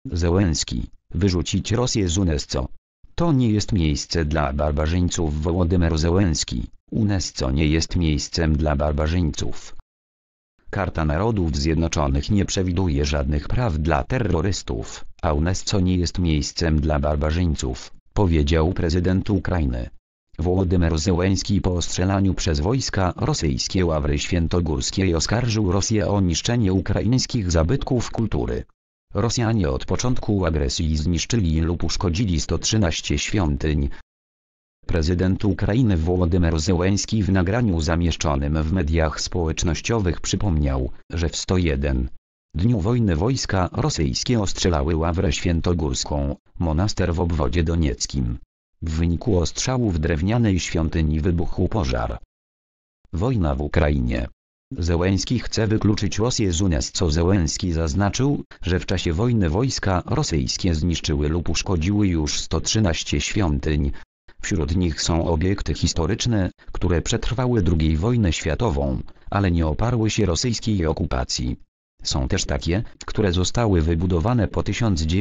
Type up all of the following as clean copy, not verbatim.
Zełenski, wyrzucić Rosję z UNESCO. To nie jest miejsce dla barbarzyńców. Wołodymyr Zełenski, UNESCO nie jest miejscem dla barbarzyńców. Karta Narodów Zjednoczonych nie przewiduje żadnych praw dla terrorystów, a UNESCO nie jest miejscem dla barbarzyńców, powiedział prezydent Ukrainy. Wołodymyr Zełenski po ostrzelaniu przez wojska rosyjskie Ławry Świętogórskiej oskarżył Rosję o niszczenie ukraińskich zabytków kultury. Rosjanie od początku agresji zniszczyli lub uszkodzili 113 świątyń. Prezydent Ukrainy Wołodymyr Zełenski w nagraniu zamieszczonym w mediach społecznościowych przypomniał, że w 101 dniu wojny wojska rosyjskie ostrzelały Ławrę Świętogórską, monaster w obwodzie donieckim. W wyniku ostrzałów drewnianej świątyni wybuchł pożar. Wojna w Ukrainie. Zełenski chce wykluczyć Rosję z UNESCO. Zełenski zaznaczył, że w czasie wojny wojska rosyjskie zniszczyły lub uszkodziły już 113 świątyń. Wśród nich są obiekty historyczne, które przetrwały II wojnę światową, ale nie oparły się rosyjskiej okupacji. Są też takie, które zostały wybudowane po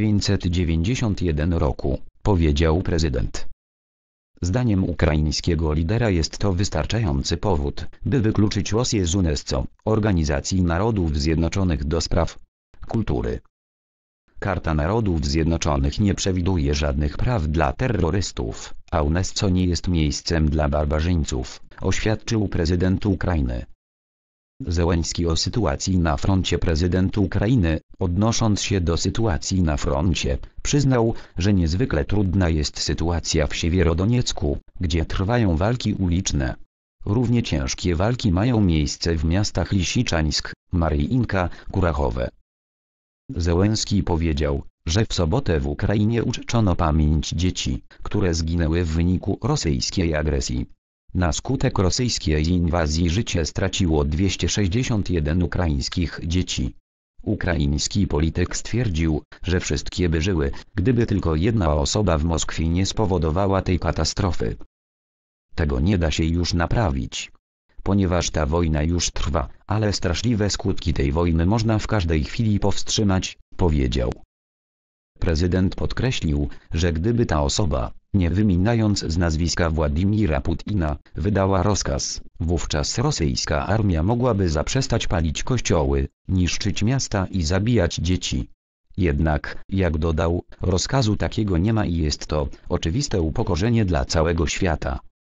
1991 roku, powiedział prezydent. Zdaniem ukraińskiego lidera jest to wystarczający powód, by wykluczyć Rosję z UNESCO, Organizacji Narodów Zjednoczonych do spraw kultury. Karta Narodów Zjednoczonych nie przewiduje żadnych praw dla terrorystów, a UNESCO nie jest miejscem dla barbarzyńców, oświadczył prezydent Ukrainy. Zełenski o sytuacji na froncie. Prezydent Ukrainy, odnosząc się do sytuacji na froncie, przyznał, że niezwykle trudna jest sytuacja w Siewierodoniecku, gdzie trwają walki uliczne. Równie ciężkie walki mają miejsce w miastach Lisiczańsk, Maryinka, Kurachowe. Zełenski powiedział, że w sobotę w Ukrainie uczczono pamięć dzieci, które zginęły w wyniku rosyjskiej agresji. Na skutek rosyjskiej inwazji życie straciło 261 ukraińskich dzieci. Ukraiński polityk stwierdził, że wszystkie by żyły, gdyby tylko jedna osoba w Moskwie nie spowodowała tej katastrofy. Tego nie da się już naprawić. Ponieważ ta wojna już trwa, ale straszliwe skutki tej wojny można w każdej chwili powstrzymać, powiedział. Prezydent podkreślił, że gdyby ta osoba, nie wymieniając z nazwiska Władimira Putina, wydała rozkaz, wówczas rosyjska armia mogłaby zaprzestać palić kościoły, niszczyć miasta i zabijać dzieci. Jednak, jak dodał, rozkazu takiego nie ma i jest to oczywiste upokorzenie dla całego świata.